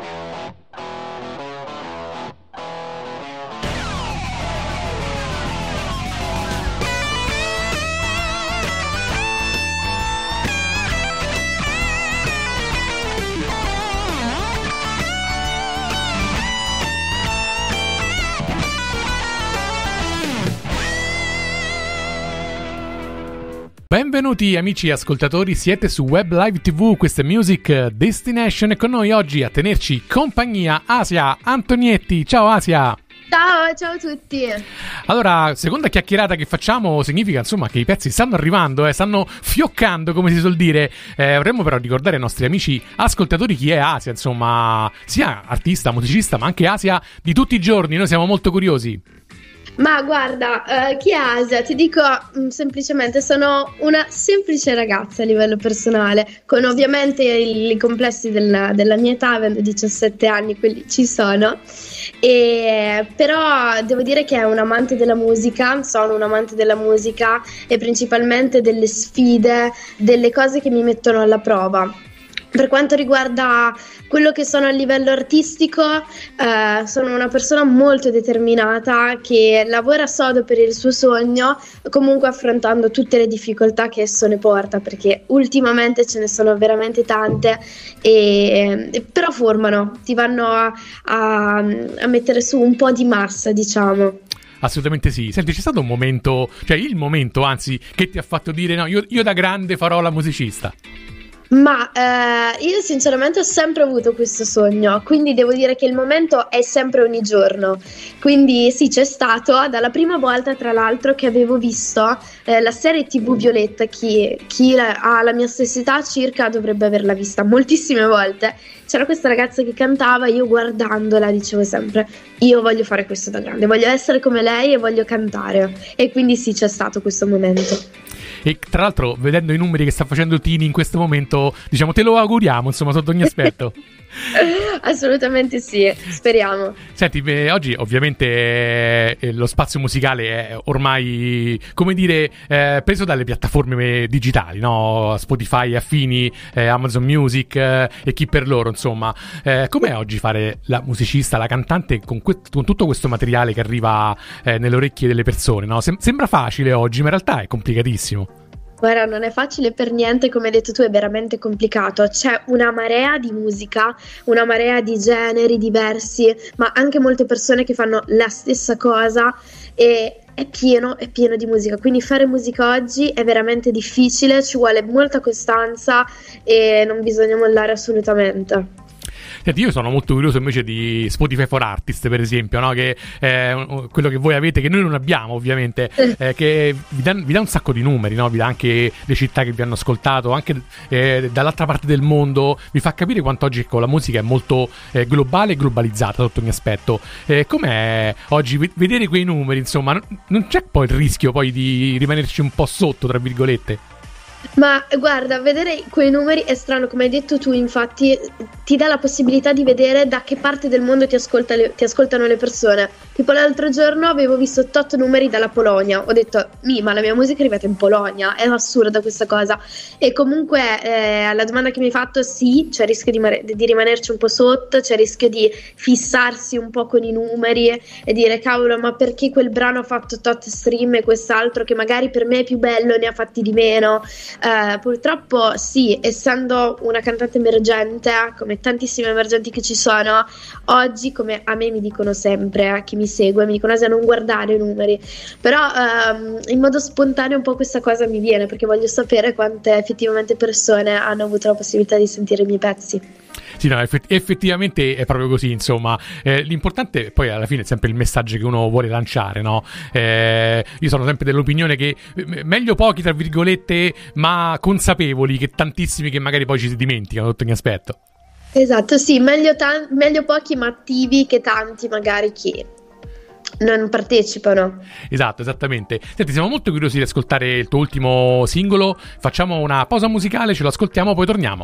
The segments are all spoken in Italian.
Benvenuti amici ascoltatori, siete su Web Live TV, questa è Music Destination e con noi oggi a tenerci compagnia Asia Antonietti. Ciao Asia! Ciao a tutti! Allora, seconda chiacchierata che facciamo significa insomma che i pezzi stanno arrivando, stanno fioccando come si suol dire. Vorremmo però ricordare ai nostri amici ascoltatori chi è Asia, insomma, sia artista, musicista ma anche Asia di tutti i giorni, noi siamo molto curiosi. Ma guarda, chi è Asia? Ti dico semplicemente sono una semplice ragazza a livello personale, con ovviamente i complessi della mia età, avendo 17 anni, quelli ci sono, però devo dire che è un amante della musica, sono un amante della musica e principalmente delle sfide, delle cose che mi mettono alla prova. Per quanto riguarda quello che sono a livello artistico, sono una persona molto determinata che lavora sodo per il suo sogno, comunque affrontando tutte le difficoltà che esso ne porta, perché ultimamente ce ne sono veramente tante, però formano, ti vanno a mettere su un po' di massa, diciamo. Assolutamente sì. Senti, c'è stato un momento, cioè il momento anzi, che ti ha fatto dire no, io da grande farò la musicista? Ma io sinceramente ho sempre avuto questo sogno, quindi devo dire che il momento è sempre ogni giorno. Quindi sì, c'è stato dalla prima volta tra l'altro che avevo visto la serie TV Violetta, chi ha la mia stessa età circa dovrebbe averla vista moltissime volte. C'era questa ragazza che cantava, io guardandola dicevo sempre io voglio fare questo da grande, voglio essere come lei e voglio cantare, e quindi sì, c'è stato questo momento. E tra l'altro, vedendo i numeri che sta facendo Tini in questo momento, diciamo, te lo auguriamo, insomma, sotto ogni aspetto. Assolutamente sì, speriamo. Senti, oggi ovviamente lo spazio musicale è ormai, come dire, preso dalle piattaforme digitali, no? Spotify, affini, Amazon Music e chi per loro, insomma. Com'è oggi fare la musicista, la cantante con tutto questo materiale che arriva nelle orecchie delle persone, no? Sembra facile oggi, ma in realtà è complicatissimo. Guarda, non è facile per niente, come hai detto tu, è veramente complicato. C'è una marea di musica, una marea di generi diversi, ma anche molte persone che fanno la stessa cosa e è pieno di musica. Quindi fare musica oggi è veramente difficile, ci vuole molta costanza e non bisogna mollare assolutamente. Senti, io sono molto curioso invece di Spotify for Artist, per esempio, no? Che è quello che voi avete, che noi non abbiamo ovviamente, che vi dà un sacco di numeri, no? Vi dà anche le città che vi hanno ascoltato, anche dall'altra parte del mondo, vi fa capire quanto oggi la musica è molto globale e globalizzata sotto ogni aspetto. Com'è oggi vedere quei numeri, insomma, non c'è poi il rischio poi di rimanerci un po' sotto, tra virgolette? Ma guarda, vedere quei numeri è strano, come hai detto tu, infatti ti dà la possibilità di vedere da che parte del mondo ti ascoltano le persone. Tipo l'altro giorno avevo visto tot numeri dalla Polonia, ho detto ma la mia musica è arrivata in Polonia, è assurda questa cosa. E comunque alla domanda che mi hai fatto, sì, c'è il rischio di rimanerci un po' sotto, c'è il rischio di fissarsi un po' con i numeri e dire cavolo, ma perché quel brano ha fatto tot stream e quest'altro che magari per me è più bello ne ha fatti di meno. Purtroppo sì, essendo una cantante emergente, come tantissime emergenti che ci sono oggi, come a me mi dicono sempre, chi mi segue mi dicono Asia non guardare i numeri, però in modo spontaneo un po' questa cosa mi viene, perché voglio sapere quante effettivamente persone hanno avuto la possibilità di sentire i miei pezzi. Sì, no, effettivamente è proprio così, insomma. L'importante poi alla fine è sempre il messaggio che uno vuole lanciare, no? Io sono sempre dell'opinione che meglio pochi, tra virgolette, ma consapevoli, che tantissimi che magari poi ci si dimenticano sotto ogni aspetto. Esatto, sì, meglio pochi ma attivi che tanti magari che non partecipano. Esatto, esattamente. Senti, siamo molto curiosi di ascoltare il tuo ultimo singolo. Facciamo una pausa musicale, ce lo ascoltiamo, poi torniamo.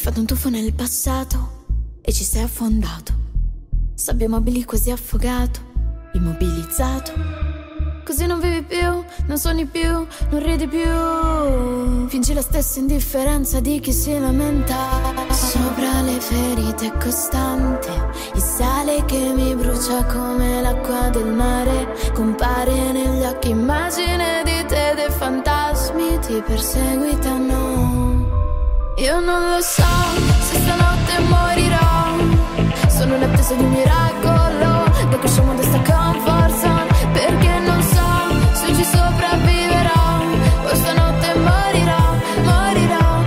fatto un tuffo nel passato e ci sei affondato. Sabbia mobili quasi affogato, immobilizzato. Così non vivi più, non sogni più, non ridi più. Fingi la stessa indifferenza di chi si lamenta. Sopra le ferite è costante il sale che mi brucia come l'acqua del mare. Compare negli occhi immagine di te, dei fantasmi ti perseguitano. Io non lo so se stanotte morirò. Sono in attesa di un miracolo, da cui usciamo da sta comfort zone. Perché non so se ci sopravviverò, o stanotte morirò, morirò,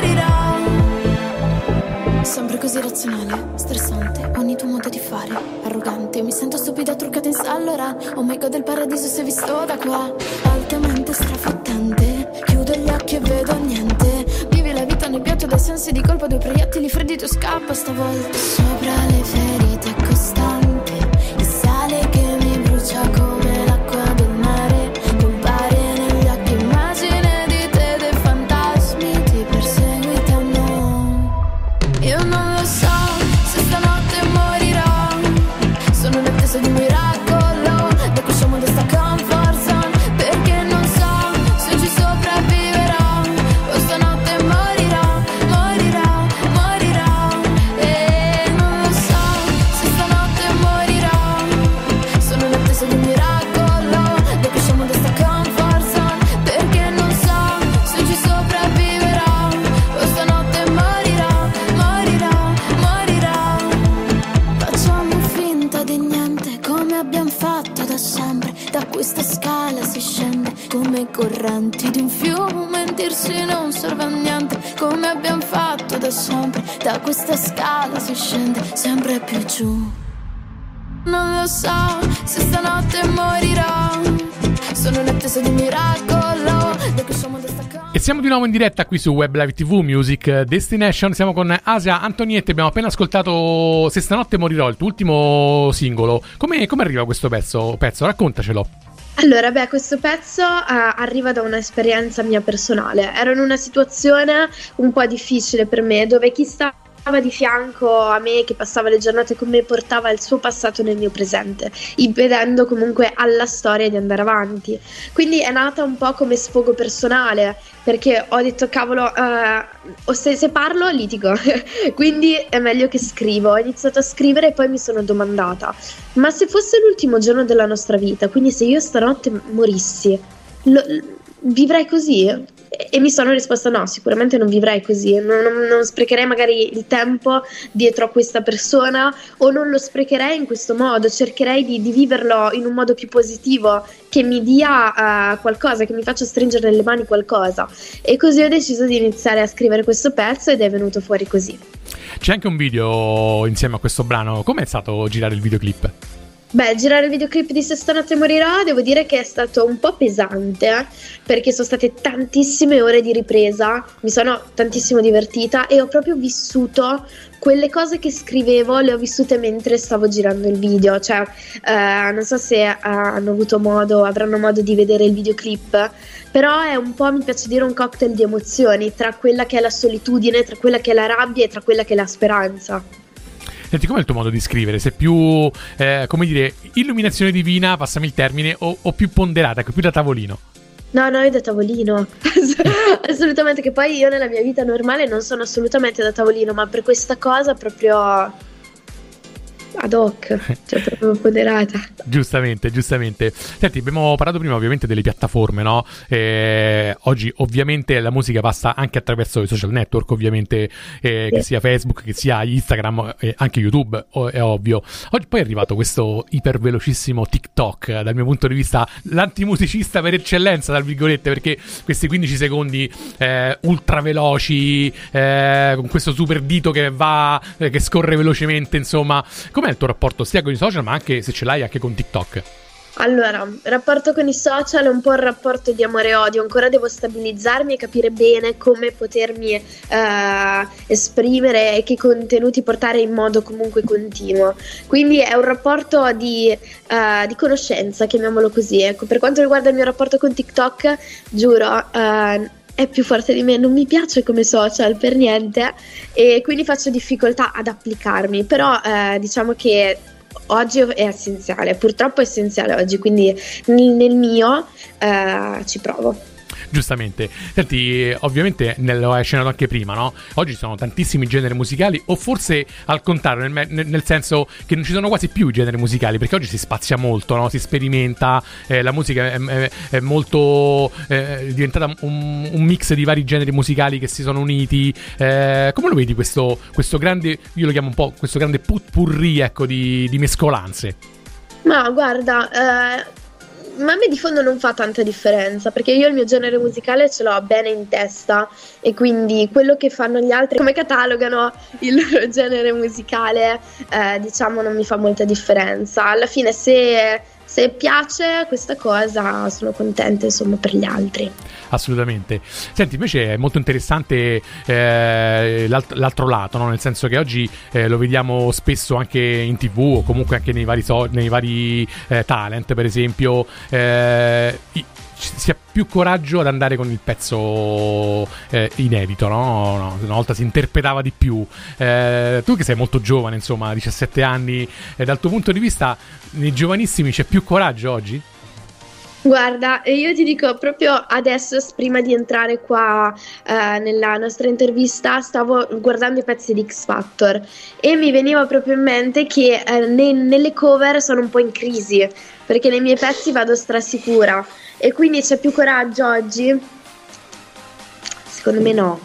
morirò. Sempre così razionale, stressante, ogni tuo modo di fare, arrogante. Mi sento stupida truccata in Saint Laurent. Oh my god, il paradiso si è visto da qua. Altamente strafottente, chiudo gli occhi e vedo niente. Vivi la vita nebbiato dai sensi di colpa, due proiettili freddi, tu scappa stavolta. Sopra le ferite è costante il sale che mi brucia come l'acqua del mare. Compare negli occhi immagine di te, dei fantasmi ti perseguitano. Io non lo so se stanotte morirò. Sono in attesa di un miracolo, da cui usciamo da sta comfort zone. Perché non so se ci sopravviverò, o stanotte morirò, morirò, morirò. E non lo so se stanotte morirò. Sono in attesa di un miracolo, da cui usciamo da sta comfort zone. Perché non so se ci sopravviverò, o stanotte morirò, morirò, morirò. Facciamo finta di niente, come abbiamo fatto da sempre. Da questa scala si scende come i correnti di un fiume. Mentirsi non serve a niente, come abbiamo fatto da sempre. Da questa scala si scende sempre più giù. Non lo so se stanotte morirò. Sono in attesa di un miracolo, da cui usciamo da sta casa. E siamo di nuovo in diretta qui su Web Live TV Music Destination. Siamo con Asia Antonietta. Abbiamo appena ascoltato Se stanotte morirò, il tuo ultimo singolo. Come arriva questo pezzo? Raccontacelo. Allora, questo pezzo arriva da un'esperienza mia personale. Ero in una situazione un po' difficile per me, dove chi stava di fianco a me, che passava le giornate con me, portava il suo passato nel mio presente, impedendo comunque alla storia di andare avanti. Quindi è nata un po' come sfogo personale, perché ho detto cavolo, se parlo litigo, quindi è meglio che scrivo. Ho iniziato a scrivere e poi mi sono domandata, ma se fosse l'ultimo giorno della nostra vita, quindi se io stanotte morissi, vivrei così? E mi sono risposta no, sicuramente non vivrei così, non sprecherei magari il tempo dietro a questa persona, o non lo sprecherei in questo modo. Cercherei di viverlo in un modo più positivo, che mi dia qualcosa, che mi faccia stringere nelle mani qualcosa. E così ho deciso di iniziare a scrivere questo pezzo ed è venuto fuori così. C'è anche un video insieme a questo brano. Com'è stato girare il videoclip? Girare il videoclip di Se stanotte morirò devo dire che è stato un po' pesante, perché sono state tantissime ore di ripresa, mi sono tantissimo divertita e ho proprio vissuto quelle cose che scrivevo, le ho vissute mentre stavo girando il video. Cioè non so se avranno modo di vedere il videoclip, però è un po', mi piace dire, un cocktail di emozioni, tra quella che è la solitudine, tra quella che è la rabbia e tra quella che è la speranza. Senti, com'è il tuo modo di scrivere? Se più, come dire, illuminazione divina, passami il termine, o più ponderata, più da tavolino? No, io da tavolino, assolutamente, che poi io nella mia vita normale non sono assolutamente da tavolino, ma per questa cosa proprio ad hoc, cioè proprio ponderata. Giustamente. Senti, abbiamo parlato prima ovviamente delle piattaforme, no? Oggi ovviamente la musica passa anche attraverso i social network, ovviamente, che sia Facebook, che sia Instagram, anche YouTube, è ovvio. Oggi poi è arrivato questo ipervelocissimo TikTok, dal mio punto di vista l'antimusicista per eccellenza, tra virgolette, perché questi 15 secondi ultra veloci, con questo super dito che scorre velocemente, insomma. Com'è il tuo rapporto sia con i social, ma anche, se ce l'hai, anche con TikTok? Allora, il rapporto con i social è un po' un rapporto di amore e odio. Ancora devo stabilizzarmi e capire bene come potermi esprimere e che contenuti portare in modo comunque continuo. Quindi è un rapporto di conoscenza, chiamiamolo così. Ecco, per quanto riguarda il mio rapporto con TikTok, giuro, è più forte di me, non mi piace come social per niente e quindi faccio difficoltà ad applicarmi, però diciamo che oggi è essenziale, purtroppo è essenziale oggi, quindi nel mio ci provo. Giustamente. Senti, ovviamente lo hai accennato anche prima, no? Oggi ci sono tantissimi generi musicali, o forse al contrario, nel senso che non ci sono quasi più generi musicali, perché oggi si spazia molto, no? Si sperimenta, la musica è molto è diventata un mix di vari generi musicali che si sono uniti. Come lo vedi questo grande, io lo chiamo un po' questo grande putpurri, ecco, di mescolanze? Ma guarda, ma a me di fondo non fa tanta differenza, perché io il mio genere musicale ce l'ho bene in testa e quindi quello che fanno gli altri, come catalogano il loro genere musicale, diciamo non mi fa molta differenza. Alla fine se piace questa cosa sono contenta, insomma, per gli altri. Assolutamente. Senti, invece è molto interessante l'altro lato, no? Nel senso che oggi lo vediamo spesso anche in TV o comunque anche nei vari talent, per esempio, si ha più coraggio ad andare con il pezzo inedito, no? Una volta si interpretava di più. Tu che sei molto giovane, insomma, 17 anni, dal tuo punto di vista, nei giovanissimi c'è più coraggio oggi? Guarda, io ti dico proprio adesso, prima di entrare qua nella nostra intervista, stavo guardando i pezzi di X Factor e mi veniva proprio in mente che nelle cover sono un po' in crisi, perché nei miei pezzi vado strasicura e quindi c'è più coraggio oggi? Secondo me no.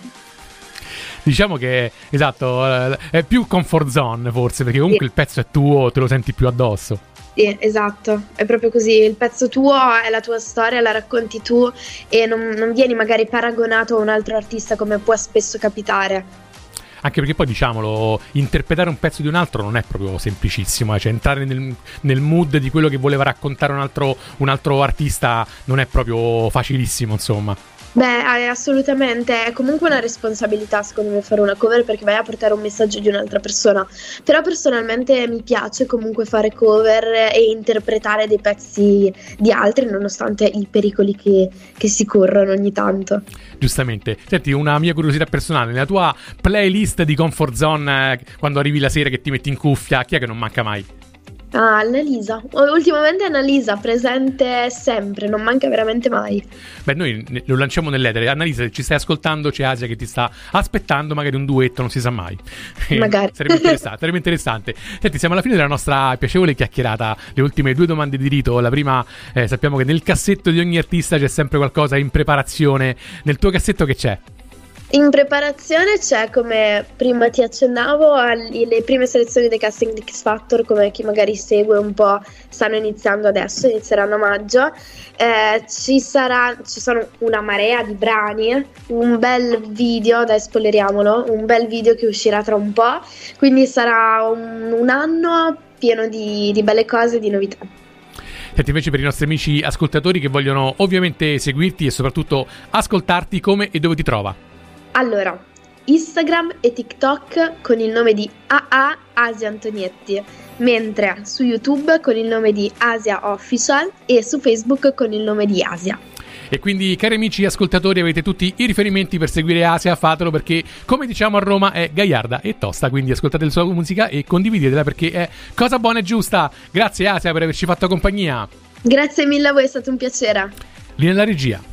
Diciamo che, esatto, è più comfort zone forse, perché comunque il pezzo è tuo, te lo senti più addosso. Sì, esatto, è proprio così, il pezzo tuo è la tua storia, la racconti tu e non vieni magari paragonato a un altro artista come può spesso capitare. Anche perché poi, diciamolo, interpretare un pezzo di un altro non è proprio semplicissimo, cioè entrare nel mood di quello che voleva raccontare un altro artista non è proprio facilissimo, insomma. Beh, assolutamente, è comunque una responsabilità secondo me fare una cover, perché vai a portare un messaggio di un'altra persona, però personalmente mi piace comunque fare cover e interpretare dei pezzi di altri nonostante i pericoli che si corrono ogni tanto. Giustamente. Senti, una mia curiosità personale, nella tua playlist di Comfort Zone, quando arrivi la sera che ti metti in cuffia, chi è che non manca mai? Ah, Annalisa. Ultimamente Annalisa, presente sempre, non manca veramente mai. Beh, noi lo lanciamo nell'etere. Annalisa, se ci stai ascoltando, c'è Asia che ti sta aspettando, magari un duetto, non si sa mai. Magari. Sarebbe interessante. Senti, siamo alla fine della nostra piacevole chiacchierata. Le ultime 2 domande di rito. La prima, sappiamo che nel cassetto di ogni artista c'è sempre qualcosa in preparazione. Nel tuo cassetto che c'è? In preparazione c'è, come prima ti accennavo, le prime selezioni dei casting di X Factor, come chi magari segue un po', stanno iniziando adesso, inizieranno a maggio. Ci sono una marea di brani, un bel video, dai spoileriamolo, un bel video che uscirà tra un po', quindi sarà un anno pieno di belle cose e di novità. Senti, invece per i nostri amici ascoltatori che vogliono ovviamente seguirti e soprattutto ascoltarti, come e dove ti trova? Allora, Instagram e TikTok con il nome di Asia Antonietti, mentre su YouTube con il nome di Asia Official e su Facebook con il nome di Asia. E quindi, cari amici ascoltatori, avete tutti i riferimenti per seguire Asia, fatelo, perché, come diciamo a Roma, è gaiarda e tosta, quindi ascoltate la sua musica e condividetela perché è cosa buona e giusta. Grazie Asia per averci fatto compagnia. Grazie mille a voi, è stato un piacere. Lì nella regia.